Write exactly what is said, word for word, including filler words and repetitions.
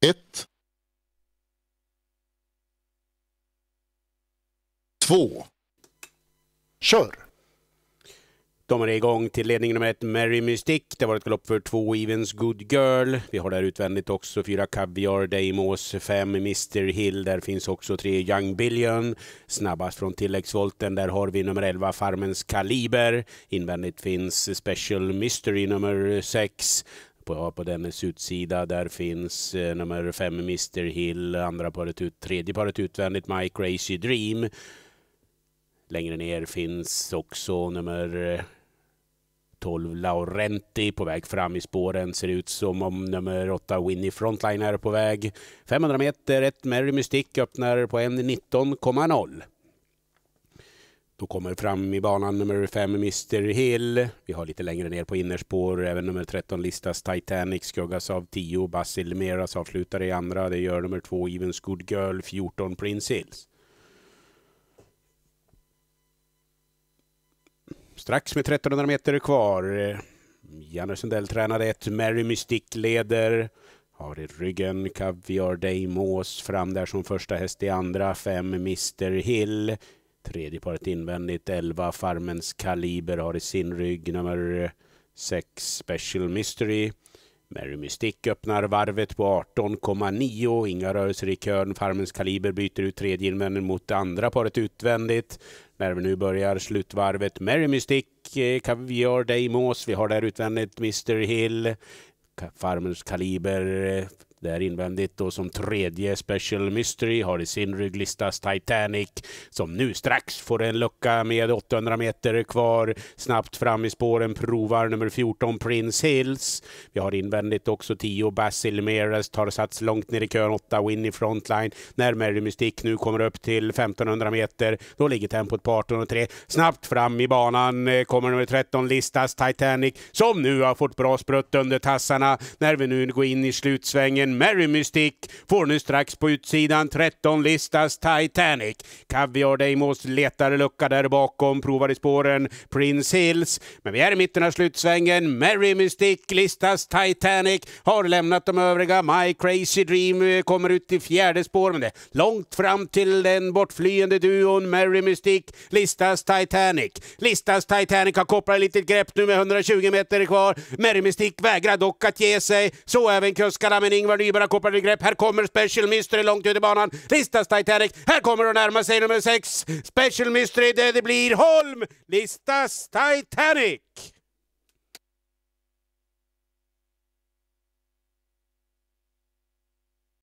ett. Två. Kör! De är igång till ledning nummer ett, Mary Mystique. Det var ett galopp för två Evens Good Girl. Vi har där utvändigt också fyra Caviar Deimos, fem mister Hill. Där finns också tre Young Billion. Snabbast från tilläggsvolten, där har vi nummer elva Farmens Kaliber. Invändigt finns Special Mystery nummer sex. På, på dennes utsida där finns eh, nummer fem mister Hill. Andra paret ut, tredje paret utvändigt My Crazy Dream. Längre ner finns också nummer tolv Laurenti på väg fram i spåren. Ser ut som om nummer åtta Winnie Frontline är på väg. femhundra meter, ett Mary Mystique öppnar på en nitton komma noll. Då kommer fram i banan nummer fem mister Hill. Vi har lite längre ner på innerspår. Även nummer tretton listas Titanic, skuggas av tio. Basil Meras avslutar i andra. Det gör nummer två Evens Good Girl, fjorton Prince Hills. Strax med trettonhundra meter kvar. Janne Sundell tränade ett. Mary Mystique leder. Har i ryggen Caviar Deimos fram där som första häst i andra. Fem mister Hill. Tredje paret invändigt. elva Farmens Kaliber har i sin rygg. Nummer sex Special Mystery. Mary Mystique öppnar varvet på arton komma nio. Inga rörelser i kön. Farmens Kaliber byter ut tredje invändigt mot andra paret utvändigt. När vi nu börjar slutvarvet. Mary Mystique, Caviar Deimos. Vi har där utvändigt mister Hill. Farmens Kaliber där invändigt och som tredje Special Mystery har i sin rygglistas Titanic som nu strax får en lucka med åttahundra meter kvar. Snabbt fram i spåren provar nummer fjorton Prince Hills. Vi har invändigt också tio Basil Meras tar sats långt ner i kön. åtta Winnie Frontline. När Mary Mystique nu kommer upp till femtonhundra meter då ligger tempot på arton och tre. Snabbt fram i banan kommer nummer tretton listas Titanic som nu har fått bra sprutt under tassarna när vi nu går in i slutsvängen. Mary Mystique får nu strax på utsidan. tretton listas Titanic. Caviar Deimos letar lucka där bakom. Provar i spåren Prince Hills. Men vi är i mitten av slutsvängen. Mary Mystique listas Titanic. Har lämnat de övriga. My Crazy Dream kommer ut i fjärde spår. Men det är långt fram till den bortflyende duon. Mary Mystique listas Titanic. Listas Titanic har kopplat lite grepp nu med hundratjugo meter kvar. Mary Mystique vägrar dock att ge sig. Så även kuskarna med Ingvar Nyberg kopplade grepp. Här kommer Special Mystery långt ut i banan. Listas Titanic. Här kommer att närma sig nummer sex. Special Mystery. Det, det blir Holm. Listas Titanic.